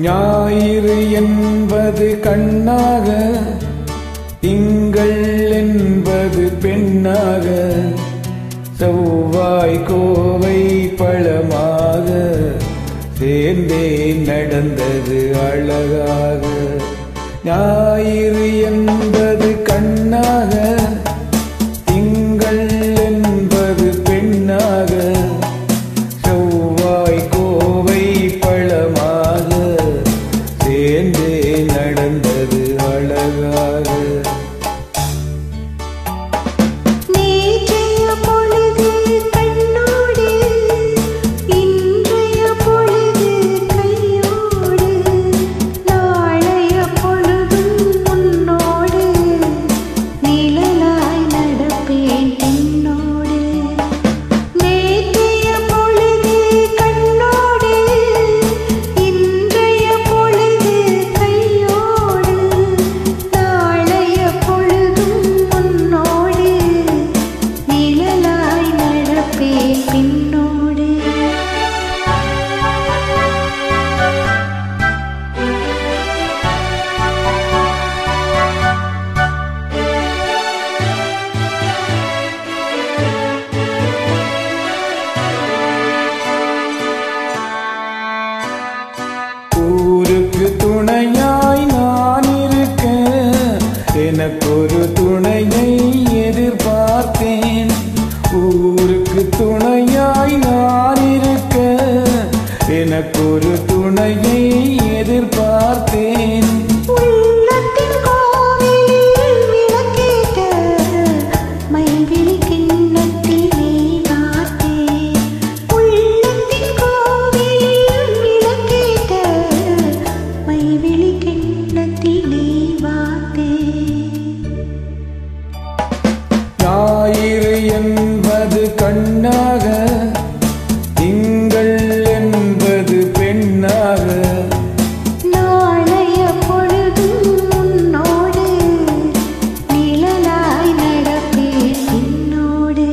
ஞாயிறு என்பது கண்ணாக, திங்கள் என்பது பெண்ணாக, செவ்வாய் கோவை பழமாக சேர்ந்தே நடந்தது அழகாக. ஞாயிறு என்பது கண்ணாக, திங்கள் என்பது பெண்ணாக, செவ்வாய் கோவை பழமாக சேர்ந்தே நடந்தது அழகாக. ஊருக்கு துணையாய் நான் இருக்க, எனக்கொரு துணையை எதிர்பார்த்தேன். ஊருக்கு துணையாய் நான் இருக்க, எனக்கொரு துணையை எதிர்பார்த்தேன். ஞாயிறு என்பது கண்ணாக, திங்கள் என்பது பெண்ணாக, நாளைய பொழுதும் உன்னோடு நிழலாய் நடப்பேன் என்னோடு.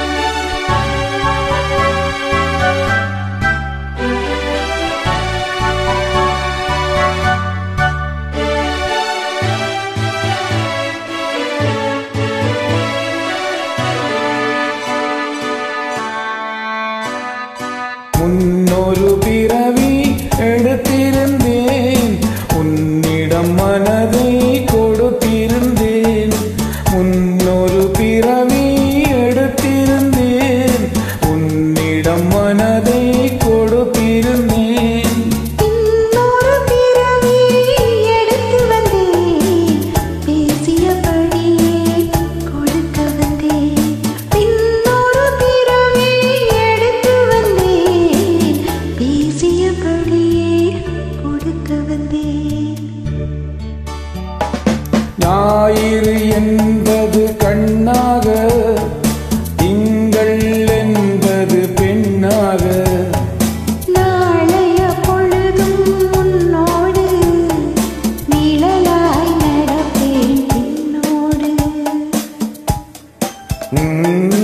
முன்னொரு பிறவி எடுத்திருந்தேன், உன்னிடம் மனதை கொடுத்திருந்தேன். முன்னொரு பிறவி எடுத்திருந்தேன், உன்னிடம் மனதை கொடுத்திருந்தேன். இன்னொரு பிறவி எடுத்து வந்தேன், பேசியபடியே கொடுக்க வந்தேன். இன்னொரு பிறவி எடுத்து வந்தேன், பேசியபடியே கொடுக்க வந்தேன். ஞாயிறு என்பது கண்ணாக, திங்கள் என்பது பெண்ணாக, நாளைய பொழுதும் உன்னோடு நிழலாய் நடப்பேன் என்னோடு.